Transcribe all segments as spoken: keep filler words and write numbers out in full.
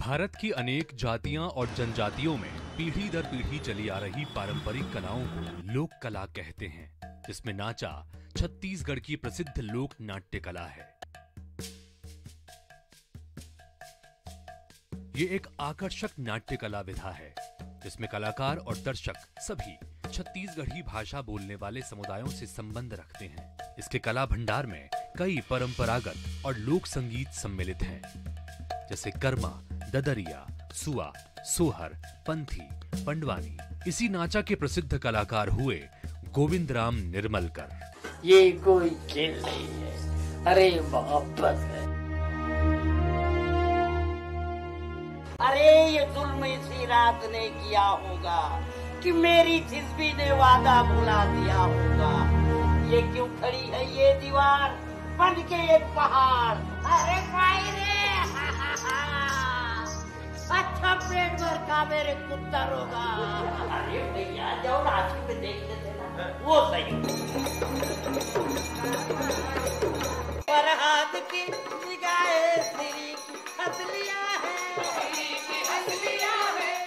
भारत की अनेक जातियां और जनजातियों में पीढ़ी दर पीढ़ी चली आ रही पारंपरिक कलाओं को लोक कला कहते हैं, जिसमें नाचा छत्तीसगढ़ की प्रसिद्ध लोक नाट्य कला है। ये एक आकर्षक नाट्य कला विधा है, जिसमें कलाकार और दर्शक सभी छत्तीसगढ़ी भाषा बोलने वाले समुदायों से संबंध रखते हैं। इसके कला भंडार में कई परंपरागत और लोक संगीत सम्मिलित हैं, जैसे कर्मा, ददरिया, सुआ, सोहर, पंथी, पंडवानी। इसी नाचा के प्रसिद्ध कलाकार हुए गोविंद राम निर्मलकर। ये कोई खेल नहीं है, अरे मोहब्बत है। अरे ये जुल्म इसी रात ने किया होगा कि मेरी जिस्मी ने वादा भुला दिया होगा। ये क्यों खड़ी है ये दीवार बन के एक पहाड़। अरे भाई रे अच्छा पेट भर का मेरे कुत्ता रोगा। अरे भैया जाओ राशि में देख लेते ना, वो सही। फरहाद की निगाहें तेरी हंसलियां हैं।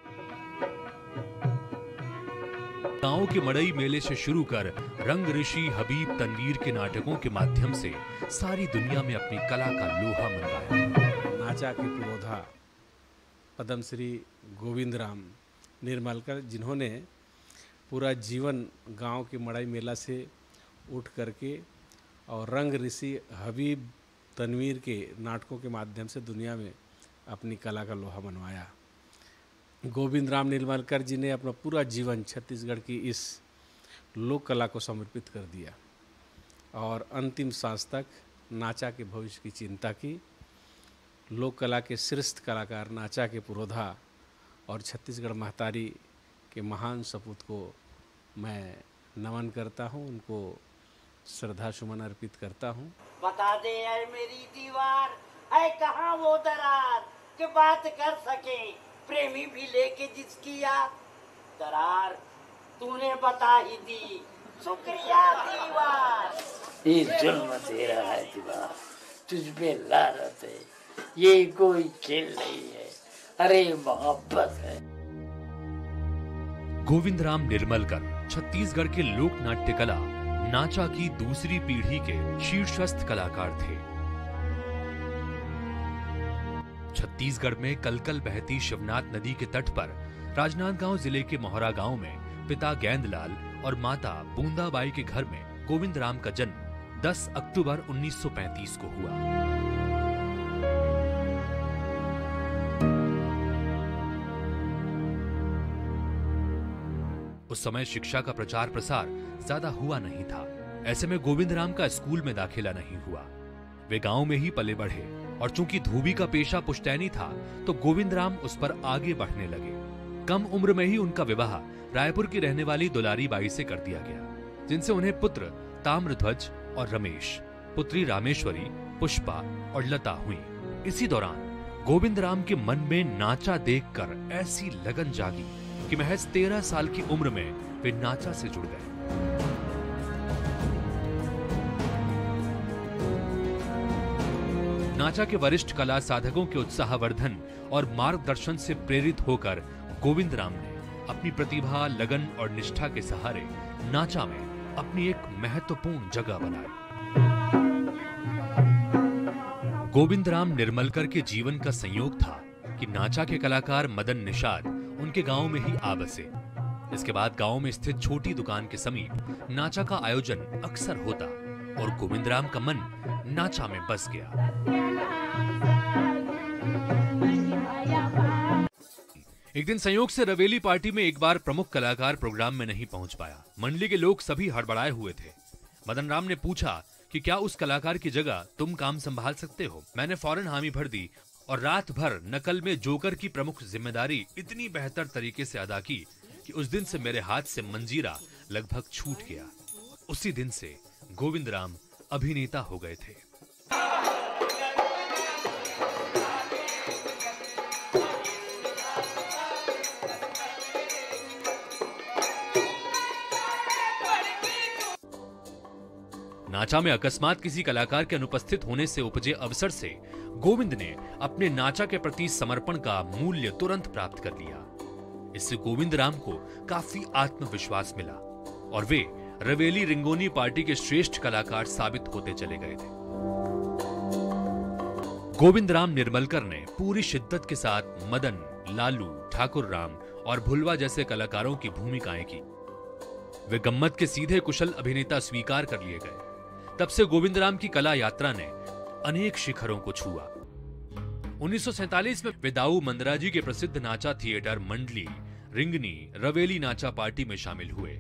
गांव के मड़ई मेले से शुरू कर रंग ऋषि हबीब तनवीर के नाटकों के माध्यम से सारी दुनिया में अपनी कला का लोहा मनवाया। नाचा के पुरोधा पद्मश्री गोविंद राम निर्मलकर, जिन्होंने पूरा जीवन गांव के मड़ई मेला से उठ करके और रंग ऋषि हबीब तनवीर के नाटकों के माध्यम से दुनिया में अपनी कला का लोहा मनवाया। गोविंद राम निर्मलकर जी ने अपना पूरा जीवन छत्तीसगढ़ की इस लोक कला को समर्पित कर दिया और अंतिम सांस तक नाचा के भविष्य की चिंता की। लोक कला के श्रेष्ठ कलाकार नाचा के पुरोधा और छत्तीसगढ़ महतारी के महान सपूत को मैं नमन करता हूं, उनको श्रद्धा सुमन अर्पित करता हूं। बता दे ऐ मेरी दीवार, ऐ कहां वो दरार कि बात कर सके प्रेमी भी लेके जिसकी याद। दरार तूने बता ही दी, शुक्रिया दीवार। ये जुल्म तेरा है दीवार, तुझ पे लानत है। ये कोई खेल नहीं है, अरे मोहब्बत है। गोविंद राम निर्मलकर छत्तीसगढ़ के लोक नाट्य कला नाचा की दूसरी पीढ़ी के शीर्षस्थ कलाकार थे। छत्तीसगढ़ में कलकल बहती शिवनाथ नदी के तट पर राजनांदगांव जिले के मोहरा गांव में पिता गेंदलाल और माता बूंदाबाई के घर में गोविंद राम का जन्म दस अक्टूबर उन्नीस सौ पैंतीस को हुआ। उस समय शिक्षा का प्रचार प्रसार ज्यादा हुआ नहीं था। ऐसे में गोविंद राम का स्कूल में दाखिला नहीं हुआ। वे गांव में ही पले बढ़े और चूंकि धोबी का पेशा पुश्तैनी था तो गोविंद राम उस पर आगे बढ़ने लगे। कम उम्र में ही उनका विवाह रायपुर की रहने वाली दुलारी बाई से कर दिया गया, जिनसे उन्हें पुत्र ताम्रध्वज और रमेश, पुत्री रामेश्वरी, पुष्पा और लता हुई। इसी दौरान गोविंद राम के मन में नाचा देखकर ऐसी लगन जागी कि महज तेरह साल की उम्र में वे नाचा से जुड़ गए। नाचा के वरिष्ठ कला साधकों के उत्साहवर्धन और मार्गदर्शन से प्रेरित होकर गोविंद राम ने अपनी प्रतिभा, लगन और निष्ठा के सहारे नाचा में अपनी एक महत्वपूर्ण जगह बनाई। गोविंद राम निर्मलकर के जीवन का संयोग था कि नाचा के कलाकार मदन निषाद उनके गांव में ही आ बसे। इसके बाद गांव में स्थित छोटी दुकान के समीप नाचा का आयोजन अक्सर होता और गोविंद राम का मन नाचा में बस गया। एक दिन संयोग से रवेली पार्टी में एक बार प्रमुख कलाकार प्रोग्राम में नहीं पहुंच पाया। मंडली के लोग सभी हड़बड़ाए हुए थे। मदन राम ने पूछा कि क्या उस कलाकार की जगह तुम काम संभाल सकते हो। मैंने फौरन हामी भर दी और रात भर नकल में जोकर की प्रमुख जिम्मेदारी इतनी बेहतर तरीके से अदा की कि उस दिन से मेरे हाथ से मंजीरा लगभग छूट गया। उसी दिन से गोविंद राम अभिनेता हो गए थे। नाचा में अकस्मात किसी कलाकार के अनुपस्थित होने से उपजे अवसर से गोविंद ने अपने नाचा के प्रति समर्पण का मूल्य तुरंत प्राप्त कर लिया। इससे गोविंद राम को काफी आत्मविश्वास मिला और वे रवेली रिंगोनी पार्टी के श्रेष्ठ कलाकार साबित होते चले गए थे। गोविंद राम निर्मलकर ने पूरी शिद्दत के साथ मदन, लालू, ठाकुर राम और भुलवा जैसे कलाकारों की भूमिकाएं की। वे गम्मत के सीधे कुशल अभिनेता स्वीकार कर लिए गए। तब से गोविंद राम की कला यात्रा ने अनेक शिखरों को छुआ। उन्नीस सौ सैंतालीस में वे दाऊ मंदराजी के प्रसिद्ध नाचा थिएटर मंडली, रिंगनी, रवेली नाचा पार्टी में शामिल हुए।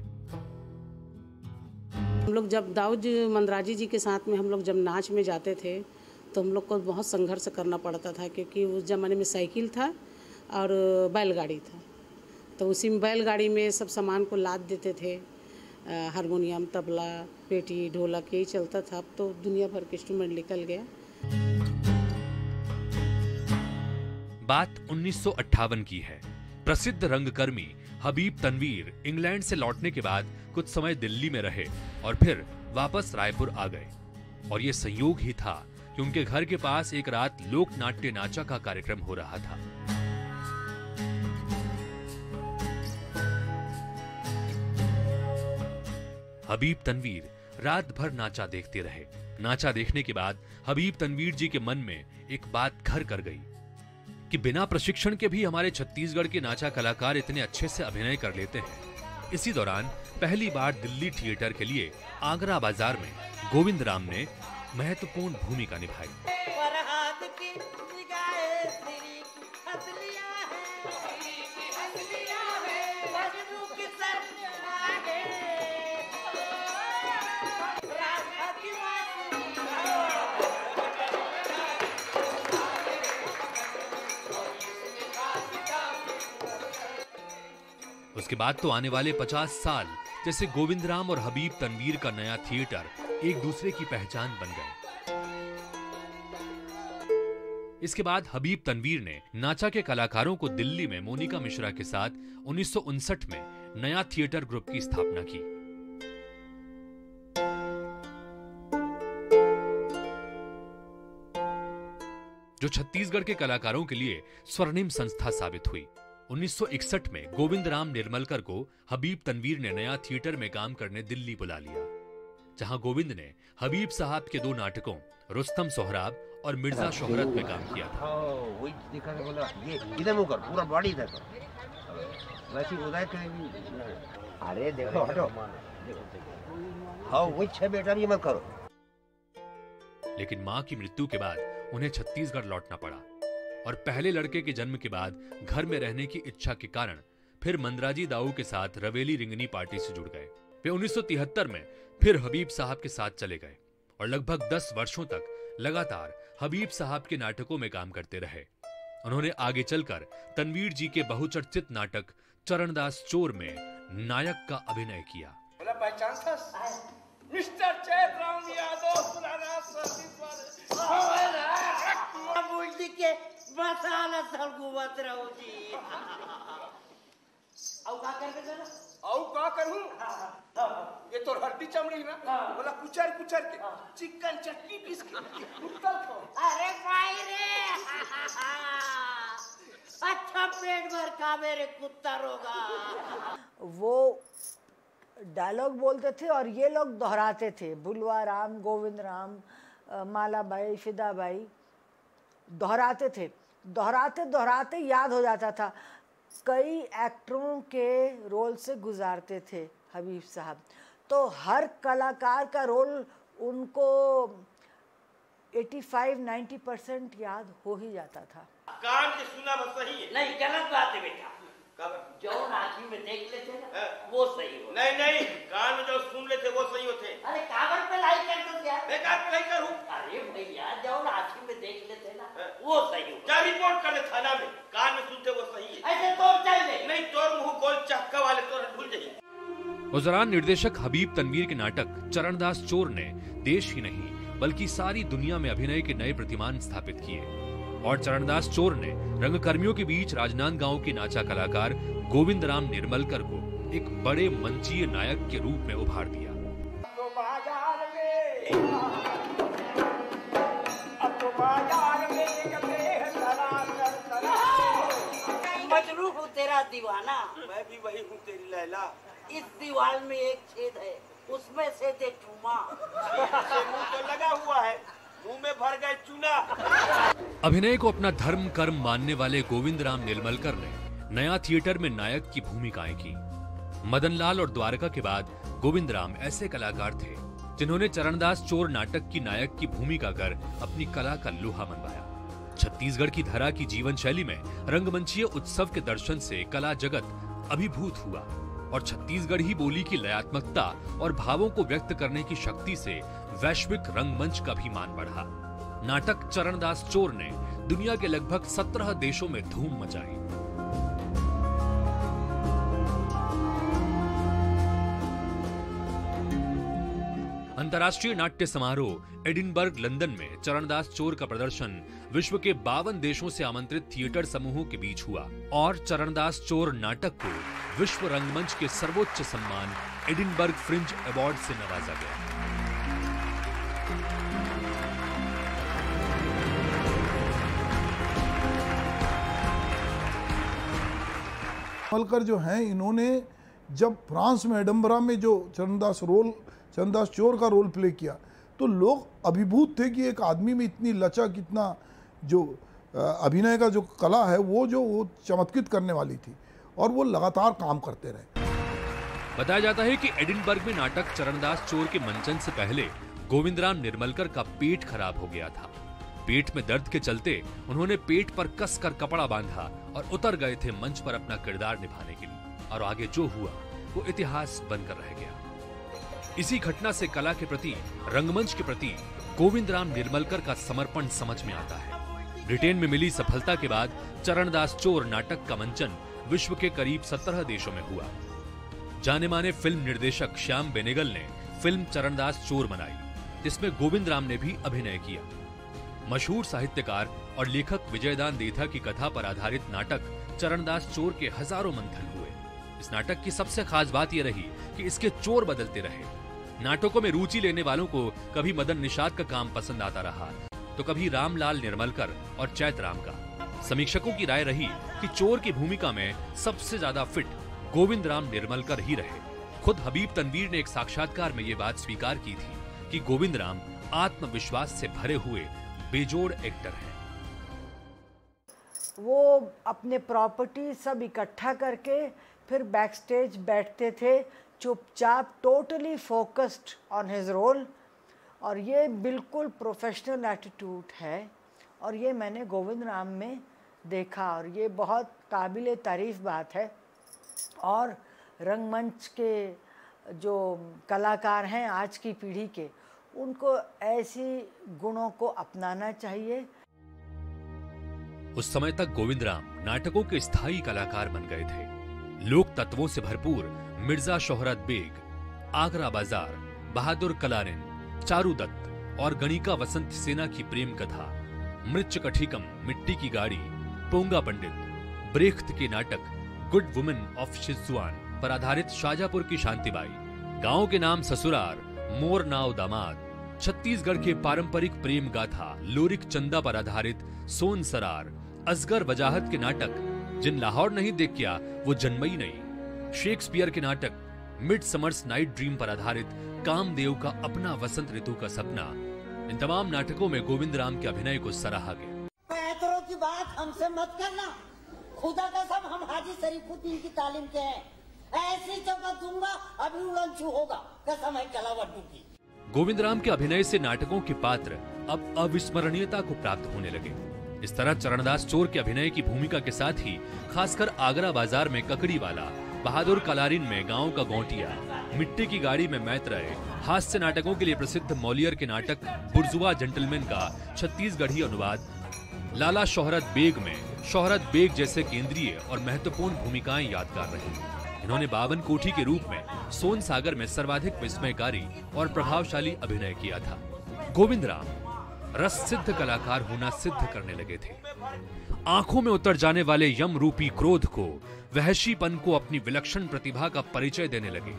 हम लोग जब दाऊ जी मंदराजी जी के साथ में हम लोग जब नाच में जाते थे तो हम लोग को बहुत संघर्ष करना पड़ता था, क्योंकि उस ज़माने में साइकिल था और बैलगाड़ी था। तो उसी में बैलगाड़ी में सब सामान को लाद देते थे। हारमोनियम, तबला, पेटी, ढोलक यही चलता था। अब तो दुनिया भर के इंस्ट्रूमेंट निकल गया। बात उन्नीस सौ अट्ठावन की है। प्रसिद्ध रंगकर्मी हबीब तनवीर इंग्लैंड से लौटने के बाद कुछ समय दिल्ली में रहे और फिर वापस रायपुर आ गए। और ये संयोग ही था कि उनके घर के पास एक रात लोक नाट्य नाचा का कार्यक्रम हो रहा था। हबीब तनवीर रात भर नाचा देखते रहे। नाचा देखने के बाद हबीब तनवीर जी के मन में एक बात घर कर गई कि बिना प्रशिक्षण के भी हमारे छत्तीसगढ़ के नाचा कलाकार इतने अच्छे से अभिनय कर लेते हैं। इसी दौरान पहली बार दिल्ली थिएटर के लिए आगरा बाजार में गोविंद राम ने महत्वपूर्ण भूमिका निभाई। उसके बाद तो आने वाले पचास साल जैसे गोविंद राम और हबीब तनवीर का नया थिएटर एक दूसरे की पहचान बन गए। इसके बाद हबीब तनवीर ने नाचा के कलाकारों को दिल्ली में मोनिका मिश्रा के साथ उन्नीस सौ उनसठ में नया थिएटर ग्रुप की स्थापना की। जो छत्तीसगढ़ के कलाकारों के लिए स्वर्णिम संस्था साबित हुई। उन्नीस सौ इकसठ में गोविंद राम निर्मलकर को हबीब तनवीर ने नया थिएटर में काम करने दिल्ली बुला लिया, जहां गोविंद ने हबीब साहब के दो नाटकों रुस्तम सोहराब और मिर्जा शोहरत में काम किया था। वही दिखा था, बोला ये इधर मुकर पूरा बॉडी देखो, वैसे उदय करेंगी। अरे देखो हटो, हाँ वही छह बेटा भी मत करो। लेकिन मां की मृत्यु के बाद उन्हें छत्तीसगढ़ लौटना पड़ा और पहले लड़के के जन्म के बाद घर में रहने की इच्छा के कारण फिर मंदराजी दाऊ के साथ रवेली रिंगनी पार्टी से जुड़ गए। वे उन्नीस सौ तिहत्तर में फिर हबीब साहब के साथ चले गए और लगभग दस वर्षों तक लगातार हबीब साहब के नाटकों में काम करते रहे। उन्होंने आगे चलकर तनवीर जी के बहुचर्चित नाटक चरणदास चोर में नायक का अभिनय किया। पहचान था मिस्टर चैतराम यादव, पुराना के मसाला सलगुवत रहो जी। औ का कर दे ना, औ का करूं? ये तो हड्डी चमड़ी ना, बोला कुचर कुचर के चिकन चटनी पीस के कुत्ता खो। अरे भाई रे, अच्छा पेट भर खा मेरे कुत्ता रोगा। वो डायलॉग बोलते थे और ये लोग दोहराते थे। भुलवा राम, गोविंद राम, मालाबाई, फिदाबाई दोहराते थे। दोहराते दोहराते याद हो जाता था। कई एक्टरों के रोल से गुजारते थे हबीब साहब, तो हर कलाकार का रोल उनको पचासी नब्बे परसेंट याद हो ही जाता था। कान के सुना बस सही है। नहीं, गलत बात है बेटा। कब जो आँखी में देख लेते ना वो सही हो। नहीं नहीं, कान में जो सुन लेते वो सही होते। अरे काबर पे लाई कर दो यार। बेकार पे लाई करूं। अरे भैया जो आँखी में देख लेते ना वो सही हो। क्या रिपोर्ट कर ले थाना में, कान में सुनते वो सही है। ऐसे तो चल दे। नहीं तोर मुंह गोल चक्का वाले तोर भूल जाइए। उस दौरान निर्देशक हबीब तनवीर के नाटक चरणदास चोर ने देश ही नहीं बल्कि सारी दुनिया में अभिनय के नए प्रतिमान स्थापित किए और चरणदास चोर ने रंगकर्मियों के बीच राजनांदगांव के नाचा कलाकार गोविंद राम निर्मलकर को एक बड़े मंचीय नायक के रूप में उभार दिया। तो बाजार में, अब तो बाजार में मेरा दीवाना। मैं भी वही हूँ तेरी लैला। इस दीवार में एक छेद है, उसमें से दे चूमा। से मुंह तो लगा हुआ है, मुंह में भर गए चूना। अभिनय को अपना धर्म कर्म मानने वाले गोविंद राम निर्मलकर ने नया थिएटर में नायक की भूमिकाएं की। मदनलाल और द्वारका के बाद गोविंद राम ऐसे कलाकार थे जिन्होंने चरणदास चोर नाटक की नायक की भूमिका कर अपनी कला का लोहा मनवाया। छत्तीसगढ़ की धरा की जीवन शैली में रंगमंचीय उत्सव के दर्शन से कला जगत अभिभूत हुआ और छत्तीसगढ़ी बोली की लयात्मकता और भावों को व्यक्त करने की शक्ति से वैश्विक रंगमंच का भी मान बढ़ा। नाटक चरणदास चोर ने दुनिया के लगभग सत्रह देशों में धूम मचाई। अंतर्राष्ट्रीय नाट्य समारोह एडिनबर्ग लंदन में चरणदास चोर का प्रदर्शन विश्व के बावन देशों से आमंत्रित थिएटर समूहों के बीच हुआ और चरणदास चोर नाटक को विश्व रंगमंच के सर्वोच्च सम्मान एडिनबर्ग फ्रिंज अवार्ड से नवाजा गया। मलकर जो हैं, इन्होंने जब फ्रांस में एडम्बरा में जो चरणदास रोल चरणदास चोर का रोल प्ले किया तो लोग अभिभूत थे कि एक आदमी में इतनी लचक, इतना जो अभिनय का जो कला है वो जो वो चमत्कृत करने वाली थी और वो लगातार काम करते रहे। बताया जाता है कि एडिनबर्ग में नाटक चरणदास चोर के मंचन से पहले गोविंद राम निर्मलकर का पेट खराब हो गया था। पेट में दर्द के चलते उन्होंने पेट पर कसकर कपड़ा बांधा और उतर गए थे मंच पर अपना किरदार निभाने के लिए और आगे जो हुआ वो इतिहास बनकर रह गया। इसी घटना से कला के प्रति, रंगमंच के प्रति गोविंद राम निर्मलकर का समर्पण समझ में आता है। ब्रिटेन में मिली सफलता के बाद चरणदास चोर नाटक का मंचन विश्व के करीब सत्रह देशों में हुआ। जाने माने फिल्म निर्देशक श्याम बेनेगल ने फिल्म चरणदास चोर बनाई, जिसमें गोविंद राम ने भी अभिनय किया। मशहूर साहित्यकार और लेखक विजयदान देथा की कथा पर आधारित नाटक चरणदास चोर के हजारों मंथन हुए। इस नाटक की सबसे खास बात यह रही कि इसके चोर बदलते रहे। नाटकों में रुचि लेने वालों को कभी मदन निषाद का काम पसंद आता रहा तो कभी रामलाल निर्मलकर और चैतराम का। समीक्षकों की राय रही कि चोर की भूमिका में सबसे ज्यादा फिट गोविंद राम निर्मलकर ही रहे। खुद हबीब तनवीर ने एक साक्षात्कार में ये बात स्वीकार की थी कि गोविंद राम आत्मविश्वास से भरे हुए बेजोड़ एक्टर हैं। वो अपने प्रॉपर्टी सब इकट्ठा करके फिर बैक स्टेज बैठते थे, चुपचाप, totally focused on his role. और ये बिल्कुल प्रोफेशनल एटीट्यूड है और ये मैंने गोविंद राम में देखा और ये बहुत काबिल तारीफ बात है। और रंगमंच के जो कलाकार हैं आज की पीढ़ी के, उनको ऐसी गुणों को अपनाना चाहिए। उस समय तक गोविंद राम नाटकों के स्थायी कलाकार बन गए थे। लोक तत्वों से भरपूर मिर्जा शोहरत बेग, आगरा बाजार, बहादुर कलारिन, चारू दत्त और गणिका वसंत सेना की प्रेम कथा, मृच्छकटिकम, मिट्टी की गाड़ी, पोंगा पंडित, ब्रेख्त के नाटक गुड वुमेन ऑफ शिजुआन पर आधारित शाजापुर की शांतिबाई, गांव के नाम ससुरार, मोर नाव दामाद, छत्तीसगढ़ के पारंपरिक प्रेम गाथा लोरिक चंदा पर आधारित सोन सरार, असगर वजाहत के नाटक जिन लाहौर नहीं देख किया वो जन्मई नहीं, शेक्सपियर के नाटक मिड समर्स नाइट ड्रीम पर आधारित कामदेव का अपना वसंत ऋतु का सपना, इन तमाम नाटकों में गोविंद राम के अभिनय को सराहा गया। पैतरों की बात हमसे मत करना, खुदा का सब हम हाजी शरीफुद्दीन की तालीम के हैं। ऐसी चौका दूंगा अभी उड़न छू होगा, कसम है कलावट्टू की। गोविंद राम के अभिनय से नाटकों के पात्र अब अविस्मरणीयता को प्राप्त होने लगे। इस तरह चरणदास चोर के अभिनय की भूमिका के साथ ही खासकर आगरा बाजार में ककड़ी वाला, बहादुर कलारिन में गांव का गौटिया, मिट्टी की गाड़ी में मैत्रेय, हास्य नाटकों के लिए प्रसिद्ध मौलियर के नाटक बुर्जुआ जेंटलमैन का छत्तीसगढ़ी अनुवाद, लाला शोहरत बेग में शोहरत बेग जैसे केंद्रीय और महत्वपूर्ण भूमिकाएं यादगार रही। इन्होंने बावन कोठी के रूप में सोन सागर में सर्वाधिक विस्मयकारी और प्रभावशाली अभिनय किया था। गोविंद राम रस सिद्ध कलाकार होना सिद्ध करने लगे थे। आंखों में उतर जाने वाले यम रूपी क्रोध को, वहशीपन को अपनी विलक्षण प्रतिभा का परिचय देने लगे।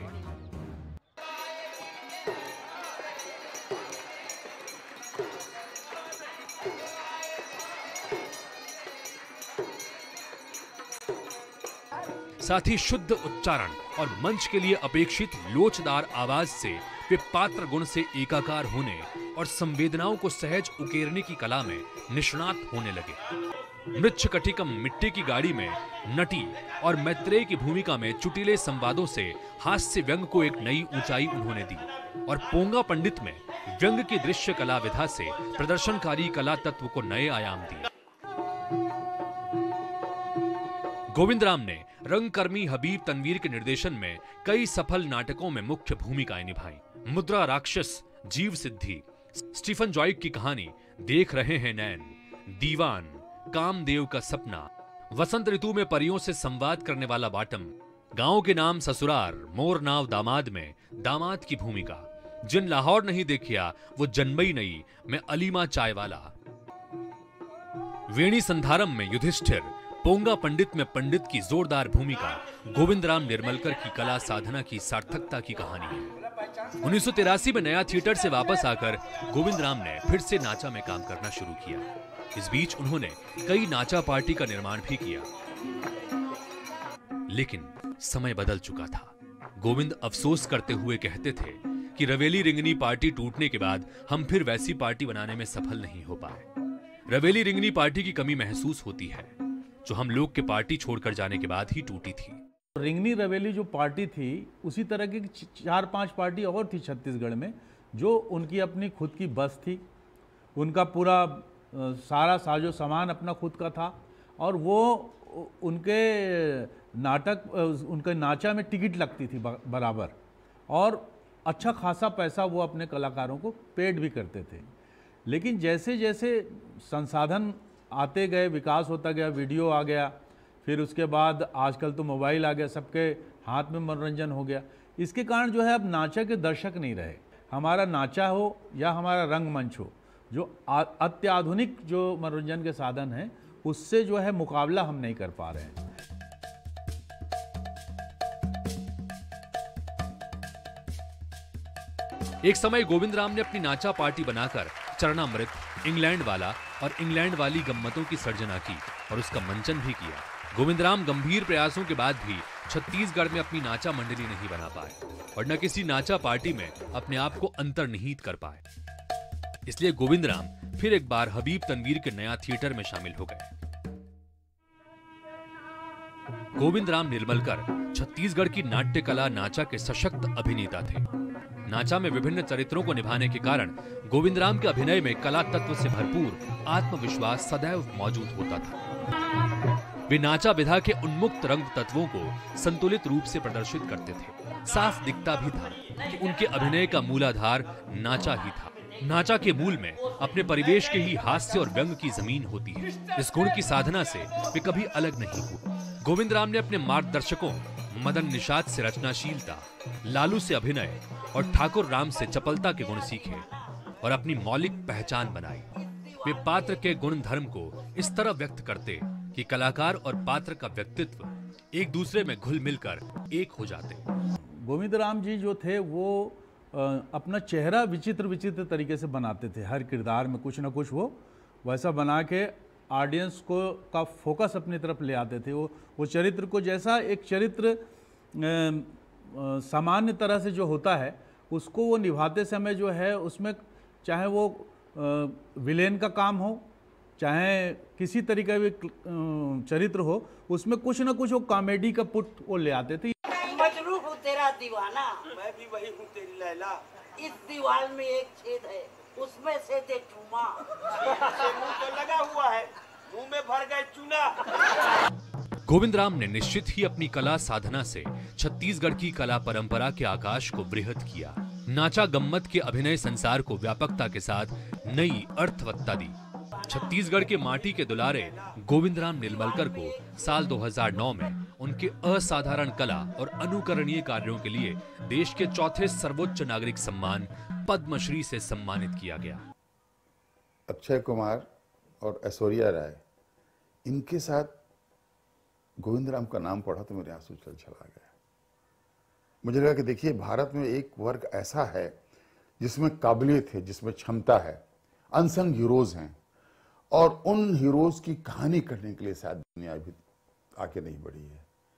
साथ ही शुद्ध उच्चारण और मंच के लिए अपेक्षित लोचदार आवाज से वे पात्र गुण से एकाकार होने और संवेदनाओं को सहज उकेरने की कला में निष्णात होने लगे। मृच्छकटिकम मिट्टी की गाड़ी में नटी और मैत्रेय की भूमिका में चुटीले संवादों से हास्य व्यंग को एक नई ऊंचाई उन्होंने दी और पोंगा पंडित में व्यंग की दृश्य कला विधा से प्रदर्शनकारी कला तत्व को नए आयाम दिए। गोविंद राम ने रंगकर्मी हबीब तनवीर के निर्देशन में कई सफल नाटकों में मुख्य भूमिकाएं निभाई। मुद्रा राक्षस, जीव सिद्धि, स्टीफन जॉइक की कहानी, देख रहे हैं नैन, दीवान, कामदेव का सपना, वसंत ऋतु में परियों से संवाद करने वाला बाटम, गांव के नाम ससुरार, मोर नाव दामाद में दामाद की भूमिका, जिन लाहौर नहीं देखिया वो जन्मई नहीं में अलीमा चाय वाला, वेणी संधारम में युधिष्ठिर, पोंगा पंडित में पंडित की जोरदार भूमिका गोविंद राम निर्मलकर की कला साधना की सार्थकता की कहानी है। उन्नीस सौ तिरासी में नया थिएटर से वापस आकर गोविंद राम ने फिर से नाचा में काम करना शुरू किया। इस बीच उन्होंने कई नाचा पार्टी का निर्माण भी किया, लेकिन समय बदल चुका था। गोविंद अफसोस करते हुए कहते थे कि रवेली रिंगनी पार्टी टूटने के बाद हम फिर वैसी पार्टी बनाने में सफल नहीं हो पाए। रवेली रिंगनी पार्टी की कमी महसूस होती है जो हम लोग के पार्टी छोड़कर जाने के बाद ही टूटी थी। रिंगनी रवेली जो पार्टी थी उसी तरह की चार पांच पार्टी और थी छत्तीसगढ़ में, जो उनकी अपनी खुद की बस थी, उनका पूरा सारा साजो सामान अपना खुद का था और वो उनके नाटक उनके नाचा में टिकट लगती थी बराबर और अच्छा खासा पैसा वो अपने कलाकारों को पेड भी करते थे। लेकिन जैसे जैसे संसाधन आते गए, विकास होता गया, वीडियो आ गया, फिर उसके बाद आजकल तो मोबाइल आ गया, सबके हाथ में मनोरंजन हो गया, इसके कारण जो है अब नाचा के दर्शक नहीं रहे। हमारा नाचा हो या हमारा रंगमंच हो, जो अत्याधुनिक जो मनोरंजन के साधन हैं उससे जो है मुकाबला हम नहीं कर पा रहे हैं। एक समय गोविंद राम ने अपनी नाचा पार्टी बनाकर चरणामृत, इंग्लैंड वाला और इंग्लैंड वाली गम्मतों की सर्जना की और उसका मंचन भी किया। गोविंद राम गंभीर प्रयासों के बाद भी छत्तीसगढ़ में अपनी नाचा मंडली नहीं बना पाए और न किसी नाचा पार्टी में अपने आप को अंतर्निहित कर पाए। इसलिए गोविंद राम फिर एक बार हबीब तनवीर के नया थिएटर में शामिल हो गए। गोविंद राम निर्मलकर छत्तीसगढ़ की नाट्य कला नाचा के सशक्त अभिनेता थे। नाचा में विभिन्न चरित्रों को निभाने के कारण गोविंद राम के अभिनय में कला तत्व से भरपूर आत्मविश्वास सदैव मौजूद होता था। वे नाचा विधा के उन्मुक्त रंग तत्वों को संतुलित रूप से प्रदर्शित करते थे। साफ दिखता भी था कि उनके अभिनय का मूलाधार नाचा ही था। नाचा के मूल में अपने परिवेश के ही हास्य और व्यंग की जमीन होती है। इस गुण की साधना से वे कभी अलग नहीं हुए। गोविंद राम ने अपने मार्गदर्शकों मदन निषाद से रचनाशीलता, लालू से अभिनय और ठाकुर राम से चपलता के गुण सीखे और अपनी मौलिक पहचान बनाई। वे पात्र के गुण धर्म को इस तरह व्यक्त करते कि कलाकार और पात्र का व्यक्तित्व एक दूसरे में घुल मिलकर एक हो जाते। गोविंद राम जी जो थे वो अपना चेहरा विचित्र विचित्र तरीके से बनाते थे। हर किरदार में कुछ ना कुछ वो वैसा बना के ऑडियंस को का फोकस अपनी तरफ ले आते थे। वो वो चरित्र को जैसा एक चरित्र सामान्य तरह से जो होता है उसको वो निभाते समय जो है उसमें चाहे वो विलेन का काम हो चाहे किसी तरीके का चरित्र हो, उसमें कुछ ना कुछ वो कॉमेडी का पुट वो ले आते थे। मजनू हूँ तेरा दीवाना, मैं भी वही हूँ तेरी लैला। इस दीवार में एक छेद है, उसमें से दे चूमा। मुंह तो लगा हुआ है, मुंह में भर गए चूना। गोविंद राम ने निश्चित ही अपनी कला साधना से छत्तीसगढ़ की कला परंपरा के आकाश को बृहद किया। नाचा गम्मत के अभिनय संसार को व्यापकता के साथ नई अर्थवत्ता दी। छत्तीसगढ़ के माटी के दुलारे गोविंद राम निर्मलकर को साल दो हज़ार नौ में उनके असाधारण कला और अनुकरणीय कार्यों के लिए देश के चौथे सर्वोच्च नागरिक सम्मान पद्मश्री से सम्मानित किया गया। अक्षय कुमार और ऐश्वर्या राय, इनके साथ गोविंद राम का नाम पढ़ा तो मेरे आंसू चल चला गया। मुझे लगा कि देखिए, भारत में एक वर्ग ऐसा है जिसमें काबिलियत है, जिसमें क्षमता है, अनसंग हीरोज हैं, और उन हीरोज की कहानी करने के लिए शायद दुनिया भी आके नहीं बढ़ी है।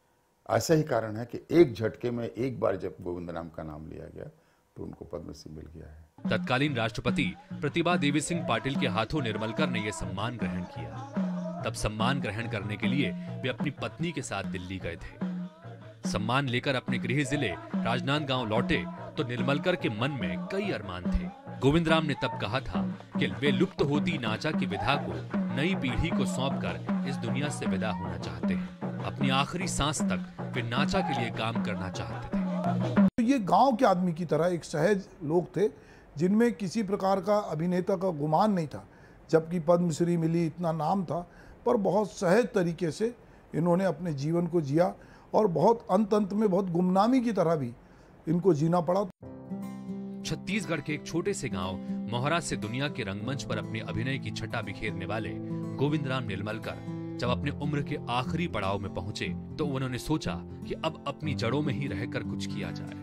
ऐसा ही कारण है कि एक झटके में एक बार जब गोविंद राम का नाम लिया गया तो उनको पद्मश्री मिल गया है। तत्कालीन राष्ट्रपति प्रतिभा देवी सिंह पाटिल के हाथों निर्मलकर ने यह सम्मान ग्रहण किया। तब सम्मान ग्रहण करने के लिए वे अपनी पत्नी के साथ दिल्ली गए थे। सम्मान लेकर अपने गृह जिले राजनांदगांव लौटे तो निर्मलकर के मन में कई अरमान थे। गोविंद राम ने तब कहा था कि वे लुप्त होती नाचा की विधा को नई पीढ़ी को सौंपकर इस दुनिया से विदा होना चाहते हैं। अपनी आखिरी सांस तक वे नाचा के लिए काम करना चाहते थे। तो ये गांव के आदमी की तरह एक सहज लोग थे जिनमें किसी प्रकार का अभिनेता का गुमान नहीं था। जबकि पद्मश्री मिली, इतना नाम था, पर बहुत सहज तरीके से इन्होंने अपने जीवन को जिया और बहुत अंत अंत में बहुत गुमनामी की तरह भी इनको जीना पड़ा। छत्तीसगढ़ के एक छोटे से गांव मोहरा से दुनिया के रंगमंच पर अपने अभिनय की छटा बिखेरने वाले गोविंद राम निर्मलकर जब अपने उम्र के आखिरी पड़ाव में पहुंचे तो उन्होंने सोचा कि अब अपनी जड़ों में ही रहकर कुछ किया जाए।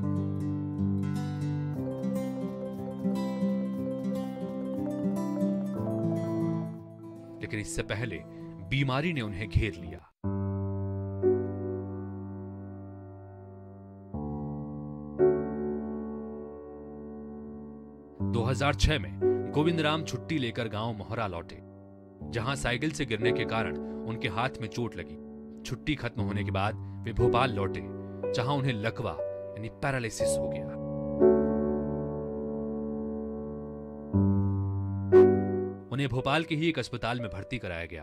लेकिन इससे पहले बीमारी ने उन्हें घेर लिया। दो हज़ार छह में गोविंद राम छुट्टी लेकर गांव मोहरा लौटे, जहां साइकिल से गिरने के कारण उनके हाथ में चोट लगी। छुट्टी खत्म होने के बाद वे भोपाल लौटे, जहां उन्हें लकवा यानी पैरालिसिस हो गया। उन्हें भोपाल के ही एक अस्पताल में भर्ती कराया गया।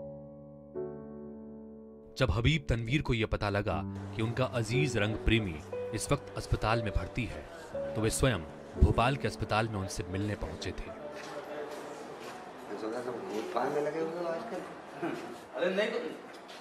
जब हबीब तनवीर को यह पता लगा कि उनका अजीज रंग प्रेमी इस वक्त अस्पताल में भर्ती है तो वे स्वयं भोपाल के अस्पताल में उनसे मिलने पहुंचे थे। में लगे हुए आजकल। अरे नहीं तो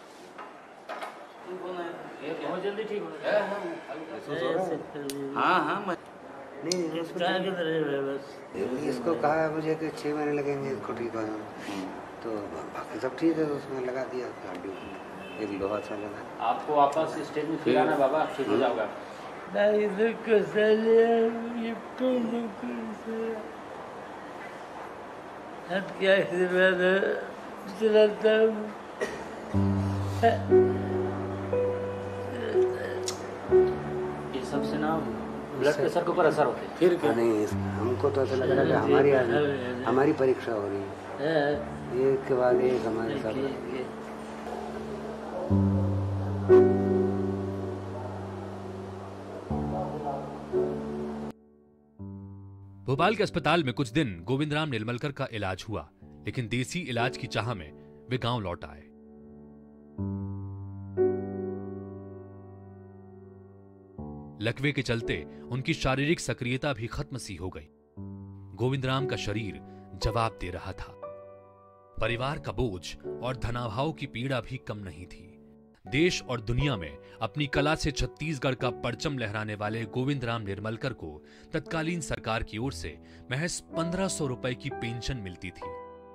ये बहुत जल्दी ठीक हो जाएगा। हाँ हाँ मैं नहीं बस इसको कहा मुझे कि छह महीने लगेंगे इसको ठीक होने में, तो बाकी सब ठीक है। उसमें लगा दिया हड्डी, एक लोहा सा लगा। आपको वापस स्टेज में फिर आना बाबा, ठीक हो जाओगा। क्या चलाता ये सबसे ना ब्लड प्रेशर के ऊपर असर होता है। फिर क्या नहीं, हमको तो ऐसा लग रहा है कि हमारी हमारी परीक्षा हो रही है, एक के बाद एक हमारे साथ। भोपाल के अस्पताल में कुछ दिन गोविंद राम निर्मलकर का इलाज हुआ, लेकिन देसी इलाज की चाह में वे गांव लौट आए। लकवे के चलते उनकी शारीरिक सक्रियता भी खत्म सी हो गई। गोविंद राम का शरीर जवाब दे रहा था। परिवार का बोझ और धनाभाव की पीड़ा भी कम नहीं थी। देश और दुनिया में अपनी कला से छत्तीसगढ़ का परचम लहराने वाले गोविंद राम निर्मलकर को तत्कालीन सरकार की ओर से महज पंद्रह सौ रुपए की पेंशन मिलती थी।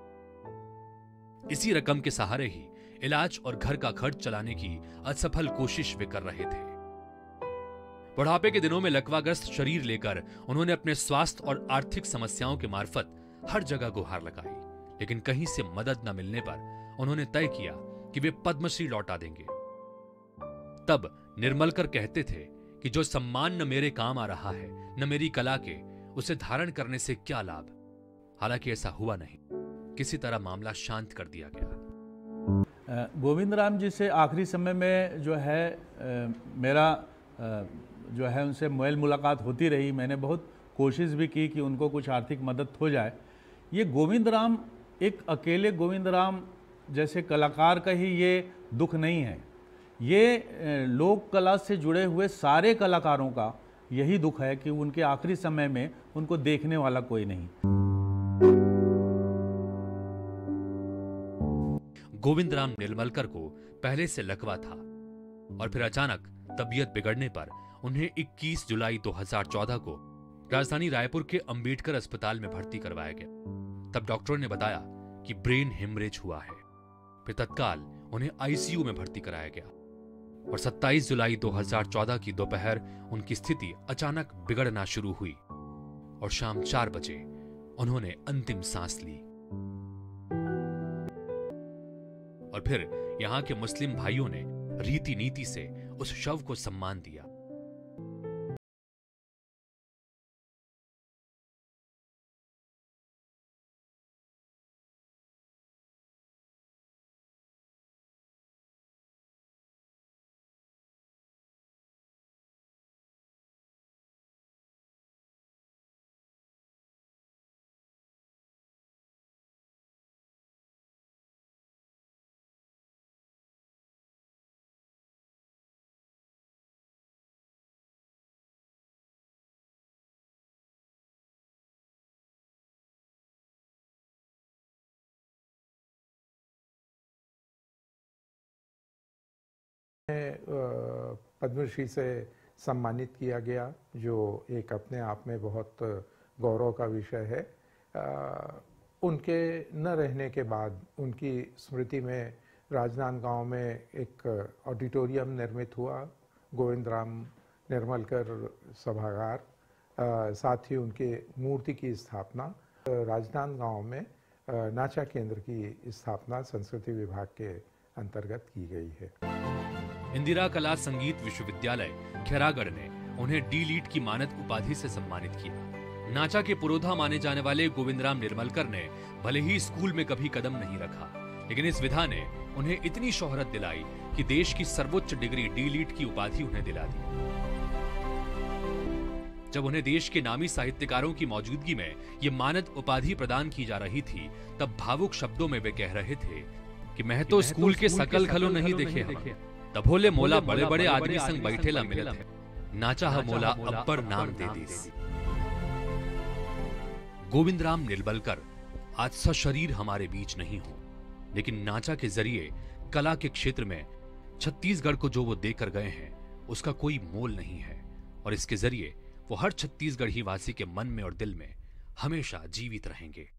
इसी रकम के सहारे ही इलाज और घर का खर्च चलाने की असफल कोशिश वे कर रहे थे। बुढ़ापे के दिनों में लकवाग्रस्त शरीर लेकर उन्होंने अपने स्वास्थ्य और आर्थिक समस्याओं के मार्फत हर जगह गुहार लगाई, लेकिन कहीं से मदद न मिलने पर उन्होंने तय किया कि वे पद्मश्री लौटा देंगे। तब निर्मलकर कहते थे कि जो सम्मान न मेरे काम आ रहा है न मेरी कला के, उसे धारण करने से क्या लाभ। हालांकि ऐसा हुआ नहीं, किसी तरह मामला शांत कर दिया गया। गोविंद राम जी से आखिरी समय में जो है आ, मेरा आ, जो है उनसे मेल मुलाकात होती रही। मैंने बहुत कोशिश भी की कि उनको कुछ आर्थिक मदद हो जाए। ये गोविंद राम एक अकेले गोविंद राम जैसे कलाकार का ही ये दुख नहीं है, ये लोक कला से जुड़े हुए सारे कलाकारों का यही दुख है कि उनके आखिरी समय में उनको देखने वाला कोई नहीं। गोविंद राम निर्मलकर को पहले से लकवा था और फिर अचानक तबीयत बिगड़ने पर उन्हें इक्कीस जुलाई दो हज़ार चौदह को राजधानी रायपुर के अंबेडकर अस्पताल में भर्ती करवाया गया। तब डॉक्टरों ने बताया कि ब्रेन हेमरेज हुआ है। फिर तत्काल उन्हें आईसीयू में भर्ती कराया गया और सत्ताईस जुलाई दो हज़ार चौदह की दोपहर उनकी स्थिति अचानक बिगड़ना शुरू हुई और शाम चार बजे उन्होंने अंतिम सांस ली। और फिर यहां के मुस्लिम भाइयों ने रीति नीति से उस शव को सम्मान दिया। पद्मश्री से सम्मानित किया गया, जो एक अपने आप में बहुत गौरव का विषय है। उनके न रहने के बाद उनकी स्मृति में राजनांदगांव में एक ऑडिटोरियम निर्मित हुआ, गोविंद राम निर्मलकर सभागार। साथ ही उनके मूर्ति की स्थापना राजनांदगांव में नाचा केंद्र की स्थापना संस्कृति विभाग के अंतर्गत की गई है। इंदिरा कला संगीत विश्वविद्यालय खैरागढ़ ने उन्हें डी लीट की मानद उपाधि से सम्मानित किया। नाचा के पुरोधा माने जाने वाले गोविंदराम निर्मलकर ने भले ही स्कूल में कभी कदम नहीं रखा, लेकिन इस विधा ने उन्हें इतनी शोहरत दिलाई कि देश की सर्वोच्च डिग्री डी लीट की उपाधि उन्हें दिला दी। जब उन्हें देश के नामी साहित्यकारों की मौजूदगी में ये मानद उपाधि प्रदान की जा रही थी, तब भावुक शब्दों में वे कह रहे थे कि मैं तो स्कूल के सकल खलो नहीं देखे हम, तब होले मोला बड़े बड़े आदमी संग बैठेला मिलत है, नाचा ह मोला अब्बर नाम दे दीस। गोविंदराम निर्मलकर आज सशरीर हमारे बीच नहीं हो, लेकिन नाचा के जरिए कला के क्षेत्र में छत्तीसगढ़ को जो वो देकर गए हैं उसका कोई मोल नहीं है, और इसके जरिए वो हर छत्तीसगढ़ी वासी के मन में और दिल में हमेशा जीवित रहेंगे।